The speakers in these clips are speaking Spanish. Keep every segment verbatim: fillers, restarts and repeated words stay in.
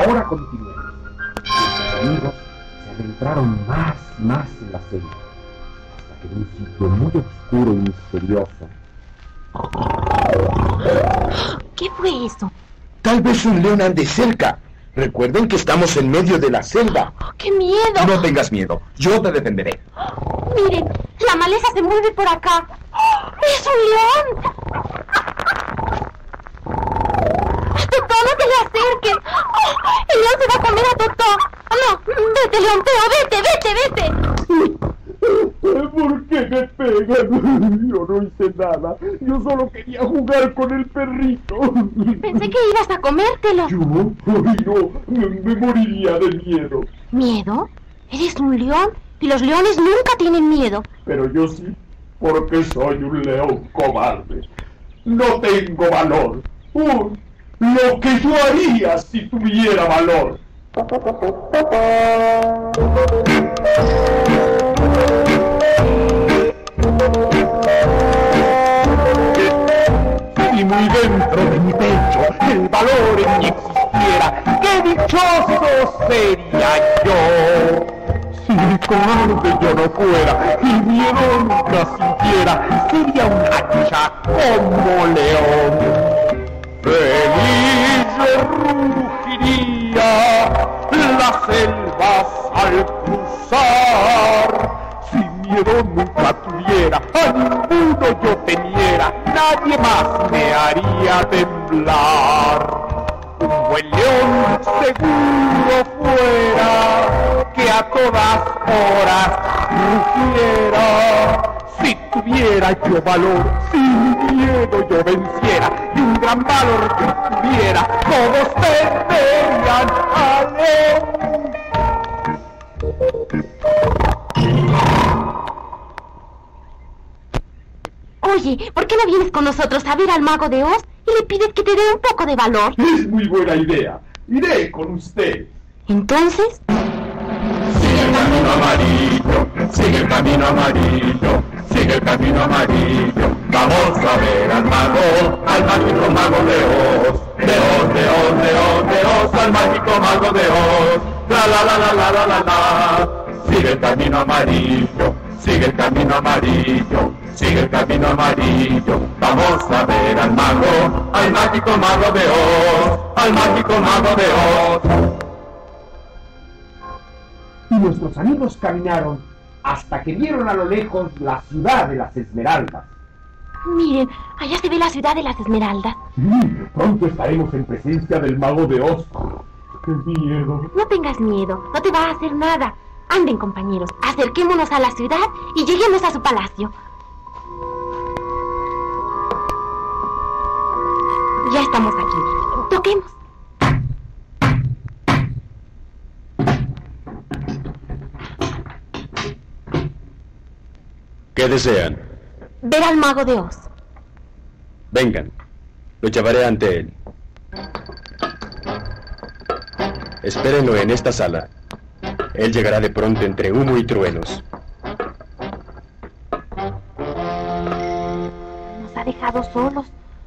Ahora continuemos. Los amigos se adentraron más y más en la selva, hasta que en un sitio muy oscuro y misterioso. ¿Qué fue eso? Tal vez un león ande cerca. Recuerden que estamos en medio de la selva. Oh, ¡qué miedo! No tengas miedo, yo te defenderé. Miren, la maleza se mueve por acá. ¡Es un león! ¡Totó, no te le acerques! ¡Oh, el león se va a comer a Totó! ¡No! ¡Vete, león feo! ¡Vete, vete, vete! ¿Por qué me pegan? Yo no hice nada. Yo solo quería jugar con el perrito. Pensé que ibas a comértelo. ¿Yo? Ay, no. Me, me moriría de miedo. ¿Miedo? Eres un león y los leones nunca tienen miedo. Pero yo sí, porque soy un león cobarde. No tengo valor. Uh, lo que yo haría si tuviera valor. Si muy dentro de mi pecho el valor en mí existiera, ¡qué dichoso sería yo! Si cobarde yo no fuera y miedo nunca sintiera, sería un hacha como león. Feliz yo rugiría las selvas al cruzar. Si miedo nunca tuviera, a ninguno yo temiera, nadie más me haría temblar. Un buen león seguro fuera, que a todas horas rugiera. Si tuviera yo valor, sin miedo yo venciera, y un gran valor que tuviera, todos temerían al león. Oye, ¿por qué no vienes con nosotros a ver al mago de Oz y le pides que te dé un poco de valor? Es muy buena idea. Iré con usted. Entonces... Sigue el camino amarillo, sigue el camino amarillo, sigue el camino amarillo. Vamos a ver al mago, al mágico mago de Oz. De Oz, de Oz, de Oz, de Oz, al mágico mago de Oz. La la la la la la la la. Sigue el camino amarillo, sigue el camino amarillo, sigue el camino amarillo. Vamos a ver al mago, al mágico mago de Oz, al mágico mago de Oz. Y nuestros amigos caminaron hasta que vieron a lo lejos la ciudad de las Esmeraldas. Miren, allá se ve la ciudad de las Esmeraldas. Mm, pronto estaremos en presencia del mago de Oz. ¡Qué miedo! No tengas miedo, no te va a hacer nada. Anden, compañeros, acerquémonos a la ciudad y lleguemos a su palacio. Ya estamos aquí. Toquemos. ¿Qué desean? Ver al mago de Oz. Vengan, lo llevaré ante él. Espérenlo en esta sala. Él llegará de pronto entre humo y truenos. Nos ha dejado solos.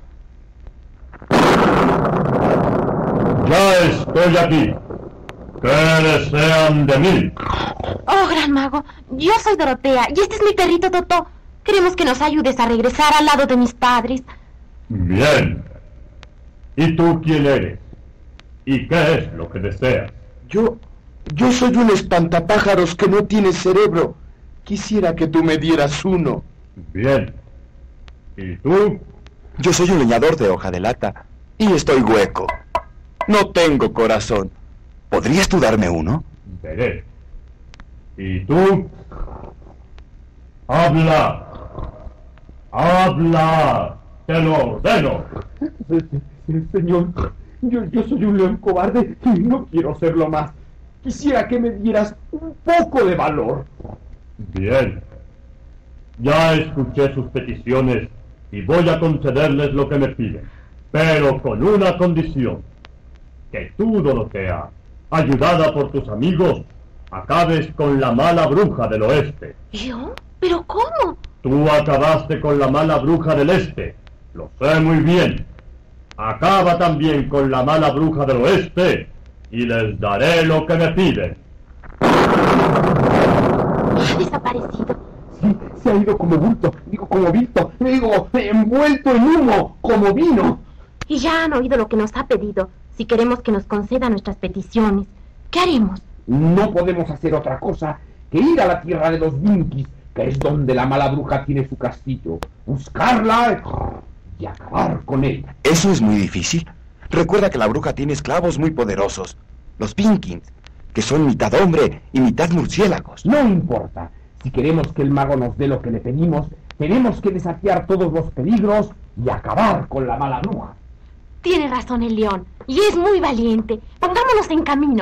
Ya estoy aquí. ¿Qué desean de mí? Oh, gran mago, yo soy Dorotea y este es mi perrito Totó. Queremos que nos ayudes a regresar al lado de mis padres. Bien. ¿Y tú quién eres? ¿Y qué es lo que deseas? Yo... yo soy un espantapájaros que no tiene cerebro. Quisiera que tú me dieras uno. Bien. ¿Y tú? Yo soy un leñador de hoja de lata y estoy hueco. No tengo corazón. ¿Podrías tú darme uno? Veré. ¿Y tú? ¡Habla! ¡Habla! ¡Te lo ordeno! Señor, yo, yo soy un león cobarde y no quiero serlo más. Quisiera que me dieras un poco de valor. Bien. Ya escuché sus peticiones y voy a concederles lo que me piden, pero con una condición. Que tú, Dorotea, ayudada por tus amigos, acabes con la mala bruja del oeste. ¿Yo? ¿Pero cómo? Tú acabaste con la mala bruja del este, lo sé muy bien. Acaba también con la mala bruja del oeste y les daré lo que me piden. Ha desaparecido. Sí, se ha ido como bulto, digo como visto, digo envuelto en humo, como vino. Y ya han oído lo que nos ha pedido. Si queremos que nos conceda nuestras peticiones, ¿qué haremos? No podemos hacer otra cosa que ir a la tierra de los Vinkis, que es donde la mala bruja tiene su castillo, buscarla y acabar con ella. Eso es muy difícil. Recuerda que la bruja tiene esclavos muy poderosos, los Vinkins, que son mitad hombre y mitad murciélagos. No importa. Si queremos que el mago nos dé lo que le pedimos, tenemos que desafiar todos los peligros y acabar con la mala bruja. Tiene razón el león, y es muy valiente. Pongámonos en camino.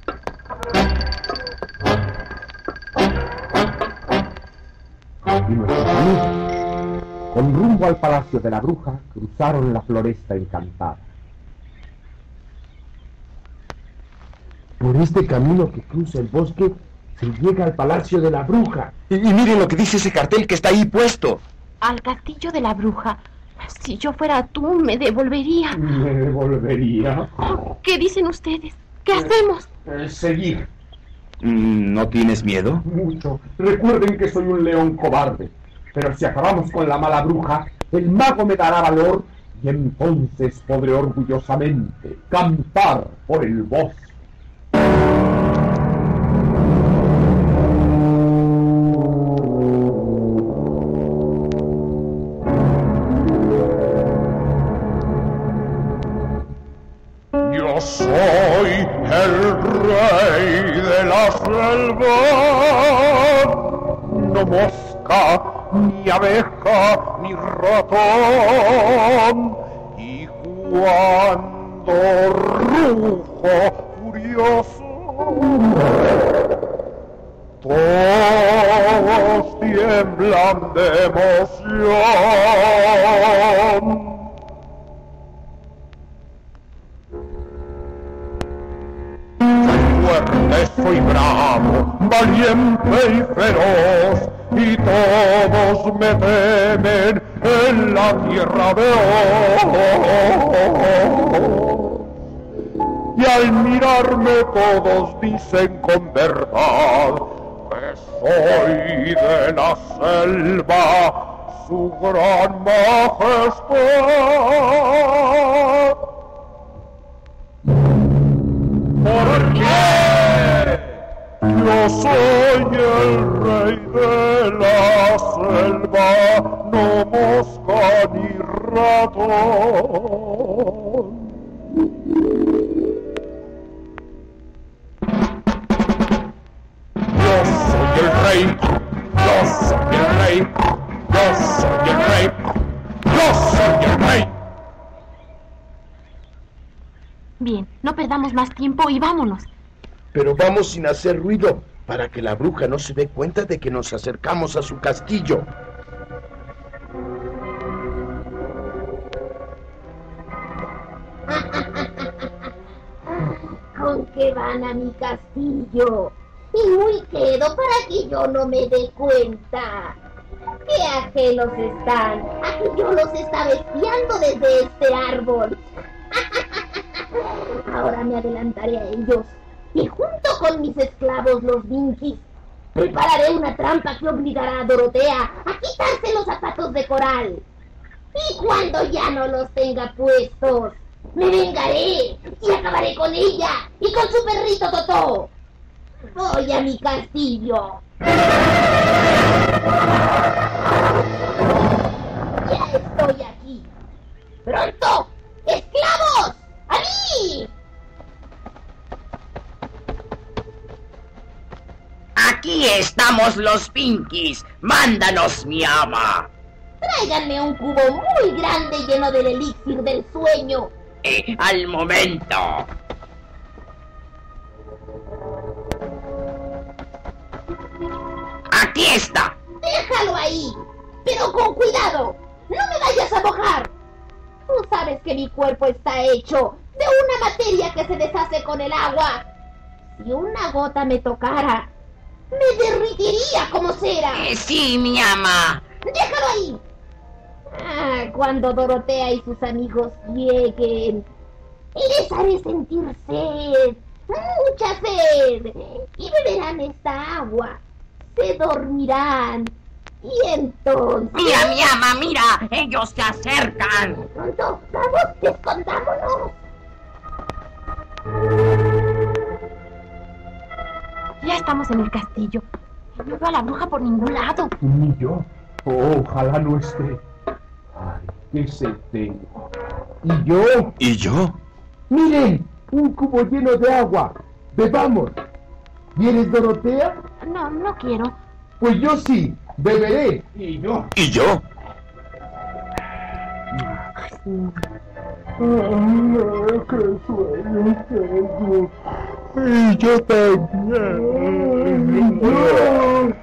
Y nuestros amigos, con rumbo al palacio de la bruja, cruzaron la floresta encantada. Por este camino que cruza el bosque, se llega al palacio de la bruja. Y, y miren lo que dice ese cartel que está ahí puesto. Al castillo de la bruja. Si yo fuera tú, me devolvería. ¿Me devolvería? ¿Qué dicen ustedes? ¿Qué hacemos? Eh, seguir. ¿No tienes miedo? Mucho. Recuerden que soy un león cobarde. Pero si acabamos con la mala bruja, el mago me dará valor y entonces podré orgullosamente cantar por el bosque. Yo soy el rey de la selva, no mosca, ni abeja, ni ratón, y cuando rujo furioso, todos tiemblan de emoción. Fuerte, soy bravo, valiente y feroz, y todos me temen en la tierra de Oz. Y al mirarme todos dicen con verdad que soy de la selva, su gran majestad. ¿Por qué? Yo soy el rey de la selva, no mosca ni ratón. Yo soy el rey, yo soy el rey, yo soy el rey, yo soy el rey. Bien, no perdamos más tiempo y vámonos. Pero vamos sin hacer ruido, para que la bruja no se dé cuenta de que nos acercamos a su castillo. ¿Con qué van a mi castillo? Y muy quedo para que yo no me dé cuenta. ¡Qué ajenos están! ¡A que yo los estaba espiando desde este árbol! Ahora me adelantaré a ellos y junto con mis esclavos los Vinkis prepararé una trampa que obligará a Dorotea a quitarse los zapatos de coral. Y cuando ya no los tenga puestos, me vengaré y acabaré con ella y con su perrito Totó. Voy a mi castillo. Ya estoy aquí. ¡Pronto! ¡Esclavos! ¡A mí! Aquí estamos los Vinkis. Mándanos, mi ama. Tráiganme un cubo muy grande lleno del elixir del sueño. Eh, al momento. Aquí está. Déjalo ahí, pero con cuidado. No me vayas a mojar. Tú sabes que mi cuerpo está hecho de una materia que se deshace con el agua. Si una gota me tocara, me derritiría como cera. Eh, sí, mi ama. ¡Déjalo ahí! Ah, cuando Dorotea y sus amigos lleguen, les haré sentir sed mucha sed y beberán esta agua. Se dormirán y entonces... Mira, mi ama, mira, ellos se acercan. Pronto, vamos, escondámonos. Ya estamos en el castillo. No veo a la bruja por ningún lado. Ni yo. Oh, ojalá no esté. Ay, qué sed tengo. ¿Y yo? ¿Y yo? ¡Miren! Un cubo lleno de agua. ¡Bebamos! ¿Vienes, Dorotea? No, no quiero. Pues yo sí. Beberé. ¿Y yo? ¿Y yo? ¡Ay, qué sueño tengo! ¡Y yo también!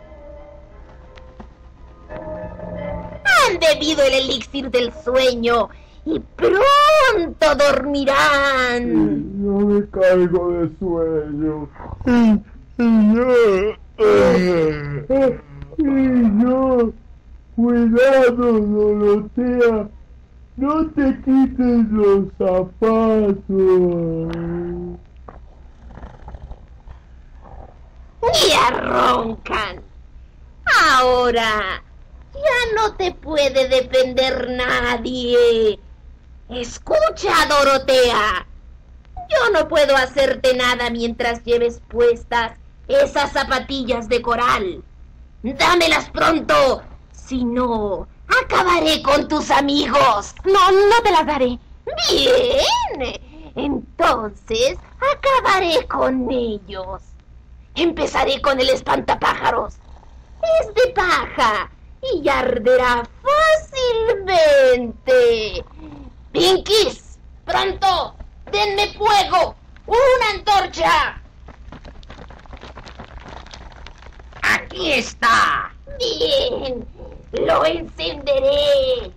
Han bebido el elixir del sueño y pronto dormirán. Yo me caigo de sueño. Y, y yo... eh, y yo... Cuidado, Dorotea. No te quites los zapatos. Ya roncan. Ahora ya no te puede defender nadie. Escucha, Dorotea. Yo no puedo hacerte nada mientras lleves puestas esas zapatillas de coral. Dámelas pronto. Si no, acabaré con tus amigos. No, no te las daré. Bien. Entonces, acabaré con ellos. Empezaré con el espantapájaros. Es de paja y arderá fácilmente. Pinkies, pronto, denme fuego. ¡Una antorcha! Aquí está. Bien, lo encenderé.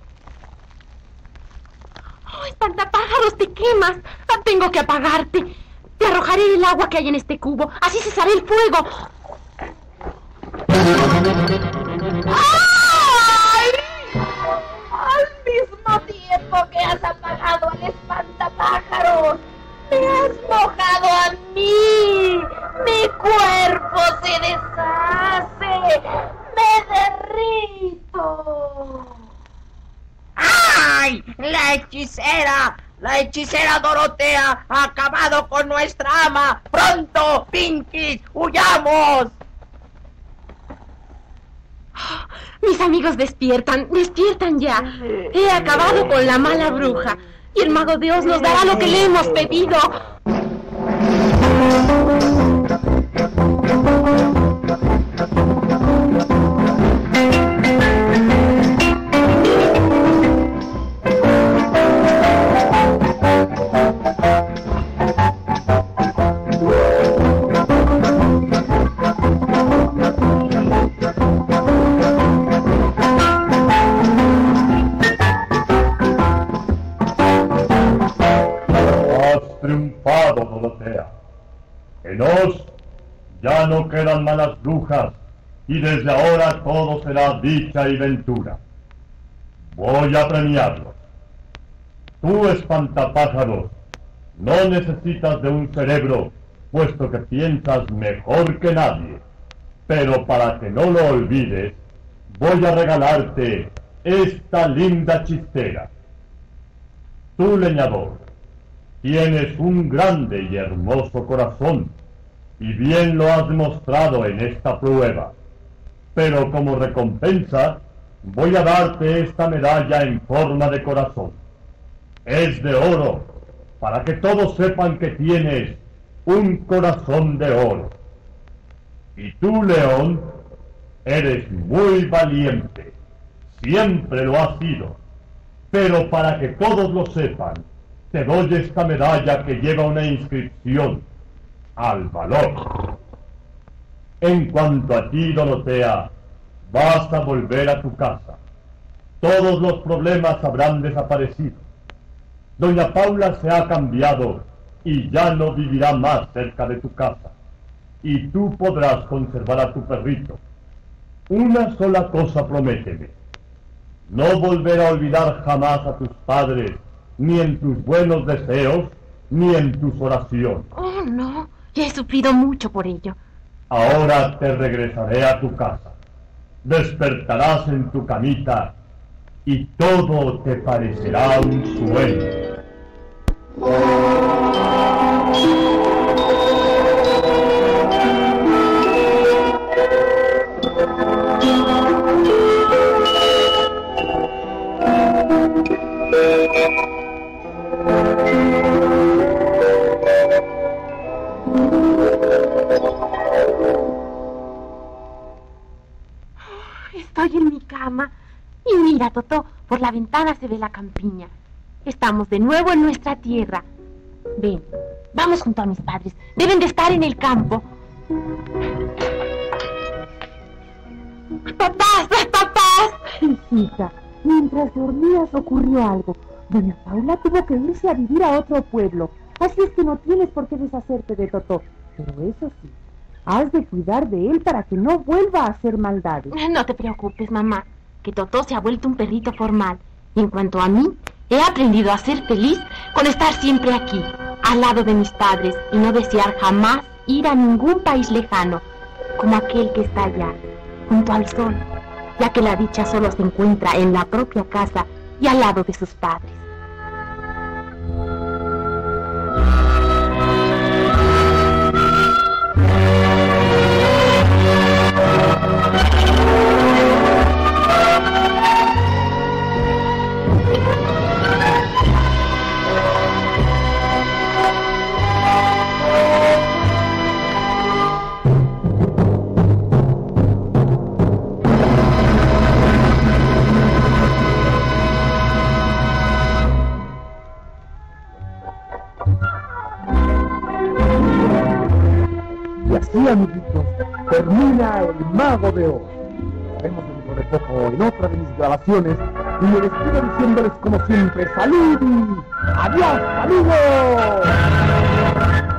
¡Oh, espantapájaros, te quemas! Ah, tengo que apagarte. Te arrojaré el agua que hay en este cubo. Así cesará el fuego. ¡Ay! Al mismo tiempo que has apagado al espantapájaros, me has mojado a mí. Mi cuerpo se deshace. Me derrito. ¡Ay! ¡La hechicera! ¡La hechicera Dorotea ha acabado con nuestra ama! ¡Pronto, Pinkies! ¡Huyamos! Mis amigos despiertan, despiertan ya. He acabado con la mala bruja. Y el mago de Oz nos dará lo que le hemos pedido. Dorotea. En Oz ya no quedan malas brujas y desde ahora todo será dicha y ventura. Voy a premiarlos. Tú, espantapájaros, no necesitas de un cerebro, puesto que piensas mejor que nadie. Pero para que no lo olvides, voy a regalarte esta linda chistera. Tú, leñador, tienes un grande y hermoso corazón, y bien lo has demostrado en esta prueba. Pero como recompensa, voy a darte esta medalla en forma de corazón. Es de oro, para que todos sepan que tienes un corazón de oro. Y tú, león, eres muy valiente, siempre lo has sido. Pero para que todos lo sepan, te doy esta medalla que lleva una inscripción al valor. En cuanto a ti, Dorotea, vas a volver a tu casa. Todos los problemas habrán desaparecido. Doña Paula se ha cambiado y ya no vivirá más cerca de tu casa. Y tú podrás conservar a tu perrito. Una sola cosa prométeme: no volver a olvidar jamás a tus padres, ni en tus buenos deseos, ni en tus oraciones. Oh, Oh, no, he sufrido mucho por ello. Ahora te regresaré a tu casa. Despertarás en tu camita y todo te parecerá un sueño. Estoy en mi cama y mira, Totó, por la ventana se ve la campiña. Estamos de nuevo en nuestra tierra. Ven, vamos junto a mis padres. Deben de estar en el campo. ¡Papás! ¡Papás! Hijita, mientras dormías ocurrió algo. Doña Paula tuvo que irse a vivir a otro pueblo. Así es que no tienes por qué deshacerte de Totó. Pero eso sí, has de cuidar de él para que no vuelva a hacer maldades. No te preocupes, mamá, que Totó se ha vuelto un perrito formal. Y en cuanto a mí, he aprendido a ser feliz con estar siempre aquí, al lado de mis padres, y no desear jamás ir a ningún país lejano, como aquel que está allá, junto al sol, ya que la dicha solo se encuentra en la propia casa y al lado de sus padres. Y así, amiguitos, termina El Mago de Oz. Estaremos dentro de poco en otra de mis grabaciones y me despido diciéndoles como siempre ¡salud! ¡Adiós, amigos!